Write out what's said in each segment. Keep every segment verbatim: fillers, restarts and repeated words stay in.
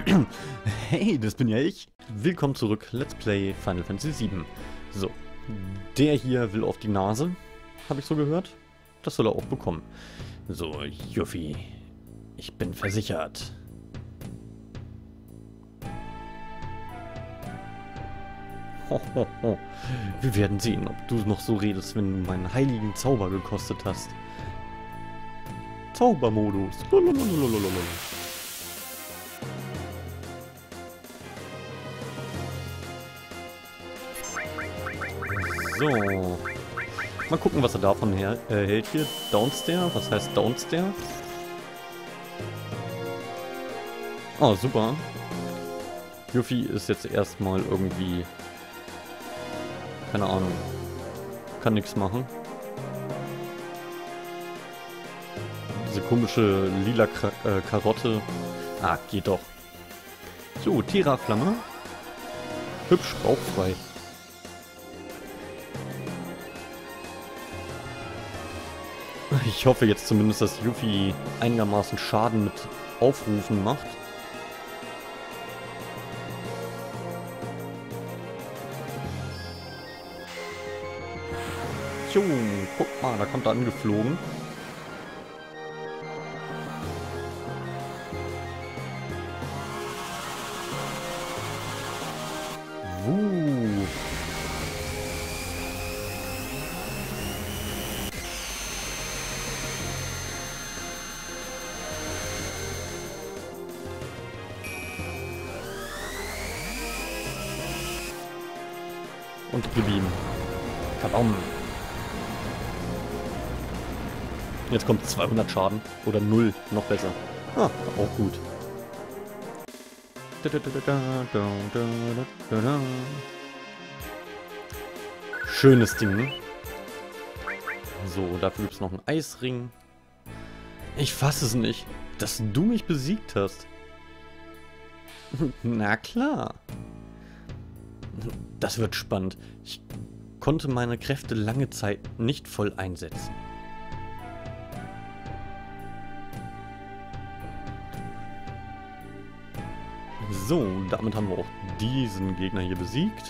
Hey, das bin ja ich. Willkommen zurück, Let's Play Final Fantasy sieben. So, der hier will auf die Nase, habe ich so gehört. Das soll er auch bekommen. So, Yuffie, ich bin versichert. Ho, ho, ho. Wir werden sehen, ob du noch so redest, wenn du meinen heiligen Zauber gekostet hast. Zaubermodus. Lololololololol. So. Mal gucken, was er davon her, äh, hält hier. Downstair? Was heißt Downstair? Oh, super. Yuffie ist jetzt erstmal irgendwie... Keine Ahnung. Kann nichts machen. Diese komische lila Kar äh, Karotte. Ah, geht doch. So, Terra-Flamme. Hübsch, rauchfrei. Ich hoffe jetzt zumindest, dass Yuffie einigermaßen Schaden mit Aufrufen macht. Jo, guck mal, da kommt er angeflogen. Wuh. Und gib ihm. Kabam. Jetzt kommt zweihundert Schaden. Oder null. Noch besser. Ah, auch gut. Schönes Ding, ne? So, dafür gibt es noch einen Eisring. Ich fasse es nicht, dass du mich besiegt hast. Na klar. Das wird spannend. Ich konnte meine Kräfte lange Zeit nicht voll einsetzen. So, damit haben wir auch diesen Gegner hier besiegt.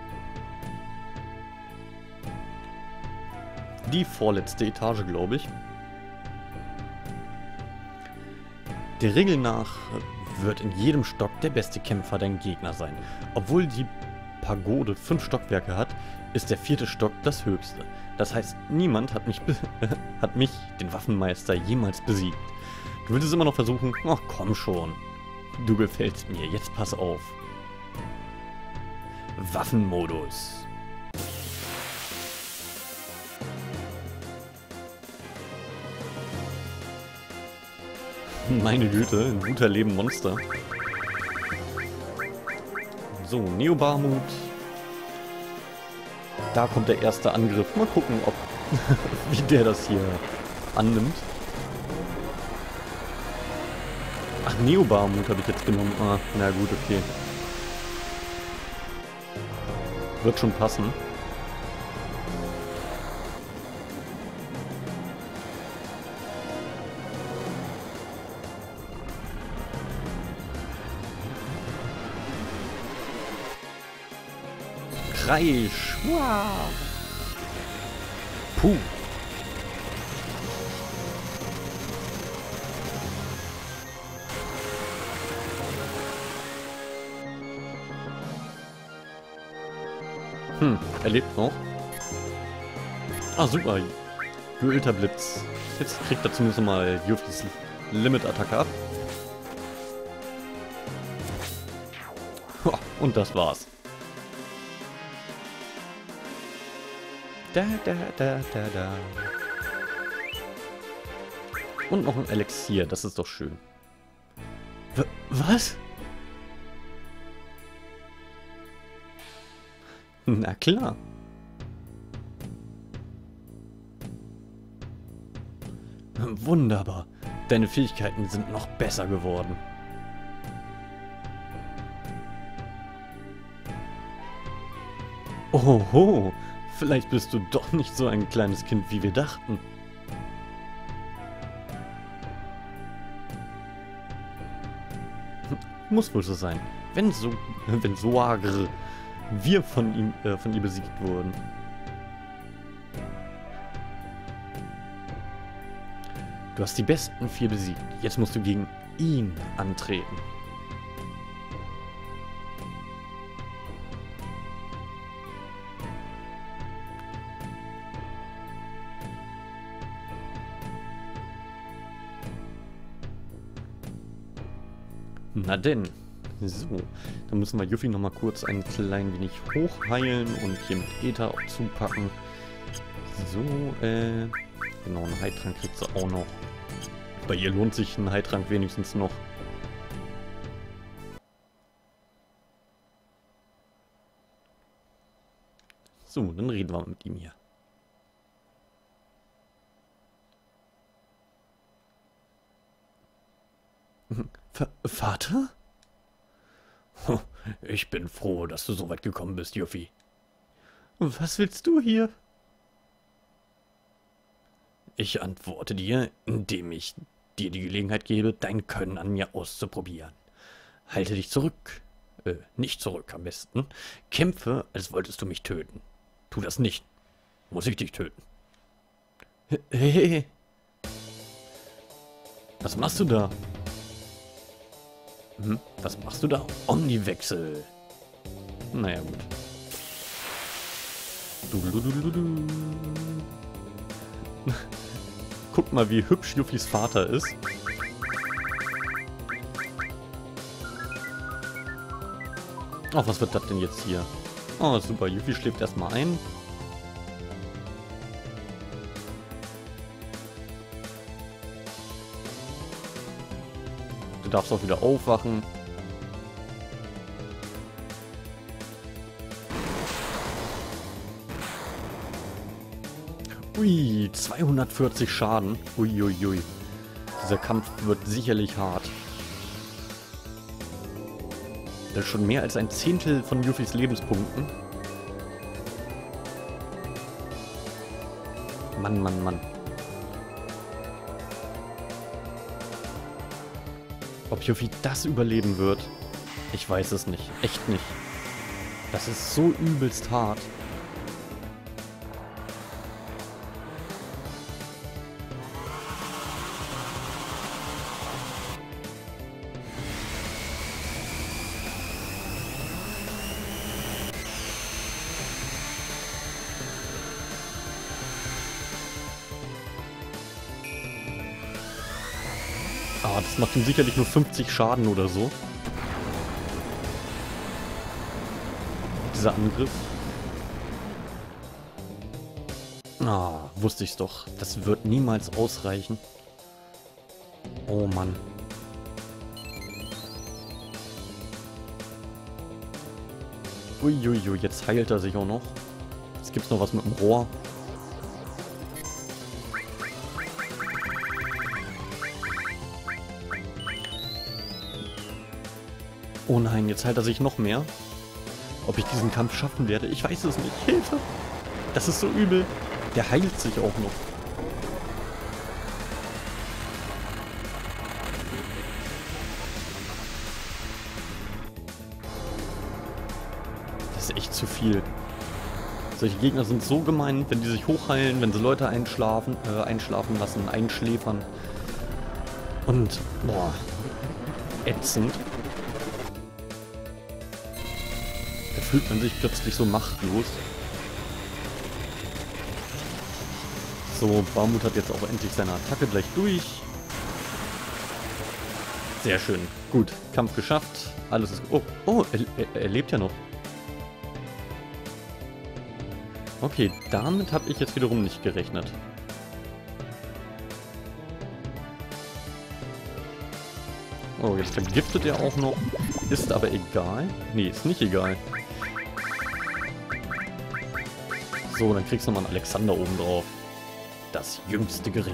Die vorletzte Etage, glaube ich. Der Regel nach wird in jedem Stock der beste Kämpfer dein Gegner sein. Obwohl die Pagode fünf Stockwerke hat, ist der vierte Stock das höchste. Das heißt, niemand hat mich, hat mich, den Waffenmeister, jemals besiegt. Du willst es immer noch versuchen? Ach komm schon. Du gefällst mir, jetzt pass auf. Waffenmodus. Meine Güte, ein guter Leben Monster. So, Neobarmut. Da kommt der erste Angriff. Mal gucken, ob wie der das hier annimmt. Ach, Neobarmut habe ich jetzt genommen. Ah, na gut, okay. Wird schon passen. Kreisch. Wow. Puh. Hm, er lebt noch. Ah, super. Geölter Blitz. Jetzt kriegt er zumindest mal Yuffies Limit-Attacke ab. Und das war's. Da, da, da, da, da. Und noch ein Elixier, das ist doch schön. W- was? Na klar. Wunderbar. Deine Fähigkeiten sind noch besser geworden. Oho, vielleicht bist du doch nicht so ein kleines Kind, wie wir dachten. Muss wohl so sein. Wenn so, wenn Soagr wir von ihm, äh, von ihr besiegt wurden. Du hast die besten vier besiegt. Jetzt musst du gegen ihn antreten. Na denn. So, dann müssen wir Yuffie noch mal kurz ein klein wenig hochheilen und hier mit Ether zupacken. So, äh... genau, einen Heiltrank kriegt sie auch noch. Bei ihr lohnt sich ein Heiltrank wenigstens noch. So, dann reden wir mit ihm hier. V- Vater? Ich bin froh, dass du so weit gekommen bist, Yuffie. Was willst du hier? Ich antworte dir, indem ich dir die Gelegenheit gebe, dein Können an mir auszuprobieren. Halte dich zurück. Äh, nicht zurück am besten. Kämpfe, als wolltest du mich töten. Tu das nicht. Muss ich dich töten. Hey. Was machst du da? Hm, was machst du da? Omniwechsel. Naja, gut. Du, du, du, du, du. Guck mal, wie hübsch Yuffies Vater ist. Ach, was wird das denn jetzt hier? Oh, super. Yuffie schläft erstmal ein. Du darfst auch wieder aufwachen. Ui, zweihundertvierzig Schaden. Uiuiui. Ui, ui. Dieser Kampf wird sicherlich hart. Das ist schon mehr als ein Zehntel von Yuffies Lebenspunkten. Mann, Mann, Mann. Ob Yuffie das überleben wird, ich weiß es nicht. Echt nicht. Das ist so übelst hart. Ah, das macht ihm sicherlich nur fünfzig Schaden oder so. Dieser Angriff. Ah, wusste ich's doch. Das wird niemals ausreichen. Oh Mann. Uiuiui, jetzt heilt er sich auch noch. Jetzt gibt's noch was mit dem Rohr. Oh nein, jetzt heilt er sich noch mehr. Ob ich diesen Kampf schaffen werde, ich weiß es nicht. Hilfe! Das ist so übel. Der heilt sich auch noch. Das ist echt zu viel. Solche Gegner sind so gemein, wenn die sich hochheilen, wenn sie Leute einschlafen, äh, einschlafen lassen, einschläfern. Und, boah, ätzend. Da fühlt man sich plötzlich so machtlos. So, Baumut hat jetzt auch endlich seine Attacke gleich durch. Sehr schön. Gut, Kampf geschafft. Alles ist... Oh, oh, er, er, er lebt ja noch. Okay, damit habe ich jetzt wiederum nicht gerechnet. Oh, jetzt vergiftet er auch noch. Ist aber egal. Nee, ist nicht egal. So, dann kriegst du noch mal einen Alexander oben drauf. Das jüngste Gericht.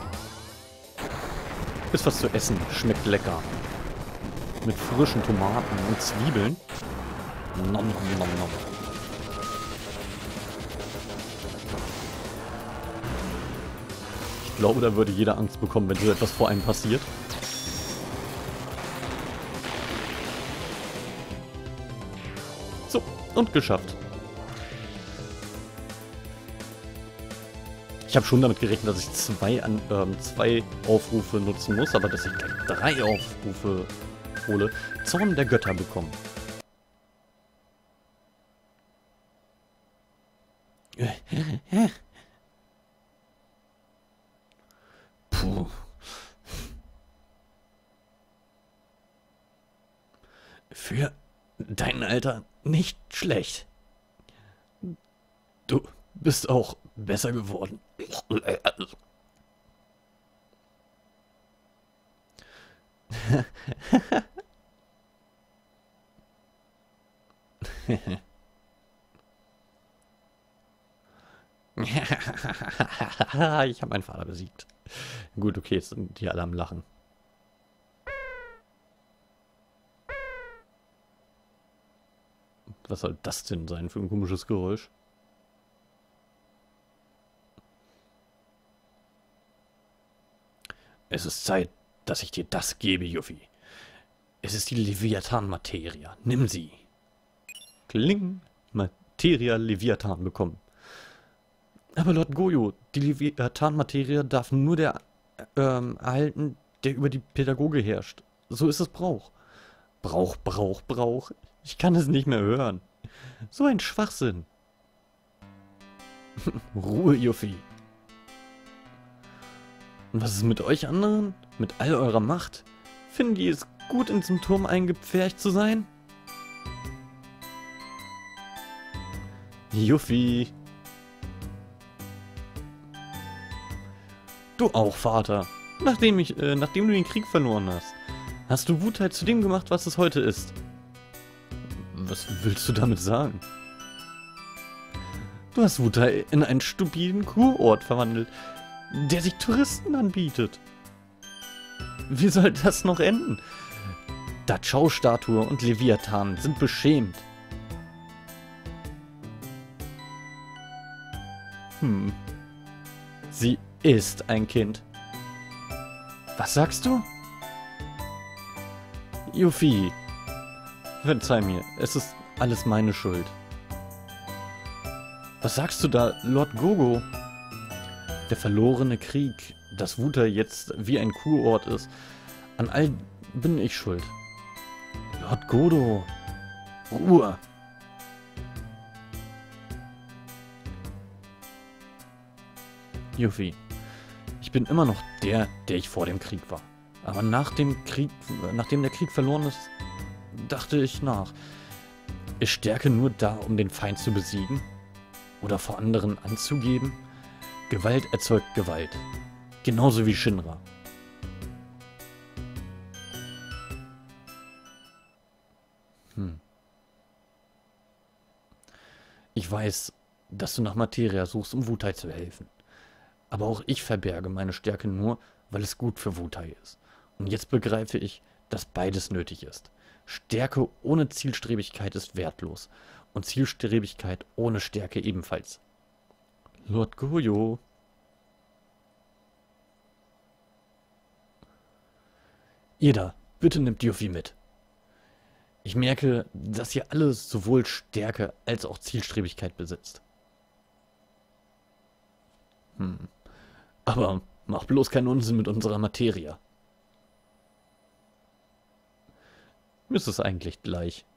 Ist was zu essen. Schmeckt lecker. Mit frischen Tomaten und Zwiebeln. Nom, nom, nom, nom. Ich glaube, da würde jeder Angst bekommen, wenn so etwas vor einem passiert. Und geschafft. Ich habe schon damit gerechnet, dass ich zwei, an, ähm, zwei Aufrufe nutzen muss, aber dass ich gleich drei Aufrufe hole. Zorn der Götter bekommen. Puh. Für dein Alter nicht schlecht. Du bist auch besser geworden. Ich habe meinen Vater besiegt. Gut, okay, jetzt sind die alle am Lachen. Was soll das denn sein für ein komisches Geräusch? Es ist Zeit, dass ich dir das gebe, Yuffie. Es ist die Leviathan-Materia. Nimm sie. Kling. Materia Leviathan bekommen. Aber Lord Goyo, die Leviathan-Materia darf nur der ähm, erhalten, der über die Pädagoge herrscht. So ist es Brauch. Brauch, Brauch, Brauch. Ich kann es nicht mehr hören. So ein Schwachsinn. Ruhe, Yuffie. Und was ist mit euch anderen? Mit all eurer Macht? Finden die es gut, in diesem Turm eingepfercht zu sein? Yuffie. Du auch, Vater. Nachdem, ich, äh, nachdem du den Krieg verloren hast, hast du Wutai zu dem gemacht, was es heute ist. Was willst du damit sagen? Du hast Wutai in einen stupiden Kurort verwandelt, der sich Touristen anbietet. Wie soll das noch enden? Dachau-Statue und Leviathan sind beschämt. Hm. Sie ist ein Kind. Was sagst du? Yuffie. Verzeih mir, es ist alles meine Schuld. Was sagst du da, Lord Gogo? Der verlorene Krieg, dass Wutai jetzt wie ein Kurort ist. An all bin ich schuld. Lord Godo. Ruhe. Yuffie. Ich bin immer noch der, der ich vor dem Krieg war. Aber nach dem Krieg, nachdem der Krieg verloren ist, dachte ich nach. Ist Stärke nur da, um den Feind zu besiegen? Oder vor anderen anzugeben? Gewalt erzeugt Gewalt. Genauso wie Shinra. Hm. Ich weiß, dass du nach Materia suchst, um Wutai zu helfen. Aber auch ich verberge meine Stärke nur, weil es gut für Wutai ist. Und jetzt begreife ich, dass beides nötig ist. Stärke ohne Zielstrebigkeit ist wertlos. Und Zielstrebigkeit ohne Stärke ebenfalls. Lord Goyo. Ida, bitte nimmt Yuffie mit. Ich merke, dass ihr alles sowohl Stärke als auch Zielstrebigkeit besitzt. Hm. Aber mach bloß keinen Unsinn mit unserer Materia. Mir ist es eigentlich gleich.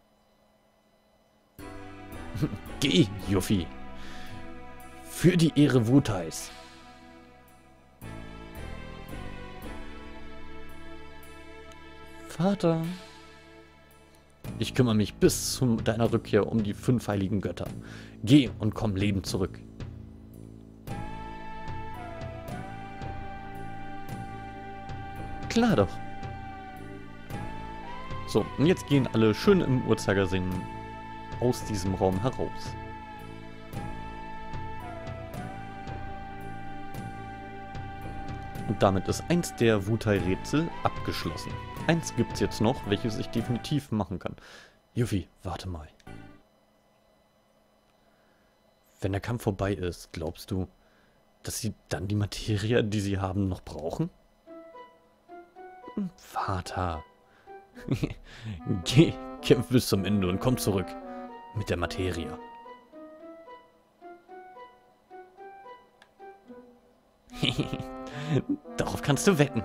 Geh, Yuffie. Für die Ehre Wutais. Vater. Ich kümmere mich bis zu deiner Rückkehr um die fünf heiligen Götter. Geh und komm lebend zurück. Klar doch. So, und jetzt gehen alle schön im Uhrzeigersinn aus diesem Raum heraus. Und damit ist eins der Wutai-Rätsel abgeschlossen. Eins gibt es jetzt noch, welches ich definitiv machen kann. Yuffie, warte mal. Wenn der Kampf vorbei ist, glaubst du, dass sie dann die Materie, die sie haben, noch brauchen? Vater. Geh, kämpf bis zum Ende und komm zurück. mit der Materie. Darauf kannst du wetten.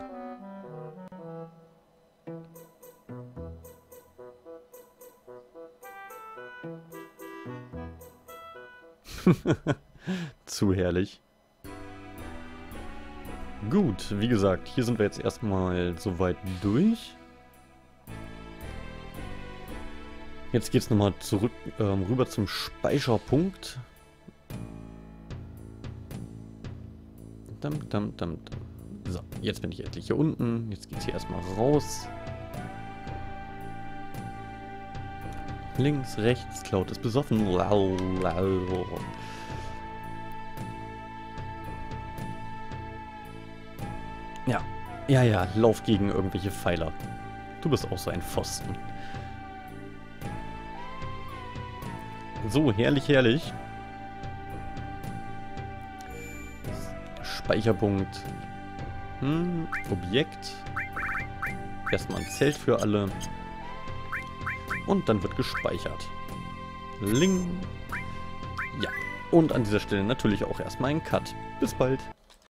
Zu herrlich. Gut, wie gesagt, hier sind wir jetzt erstmal soweit durch. Jetzt geht es nochmal zurück, ähm, rüber zum Speicherpunkt. Dam, dam, dam, dam. So, jetzt bin ich endlich hier unten. Jetzt geht es hier erstmal raus. Links, rechts, Cloud ist besoffen. Ja, ja, ja, lauf gegen irgendwelche Pfeiler. Du bist auch so ein Pfosten. So, herrlich, herrlich. Speicherpunkt. Hm, Objekt. Erstmal ein Zelt für alle. Und dann wird gespeichert. Ling. Ja. Und an dieser Stelle natürlich auch erstmal ein Cut. Bis bald.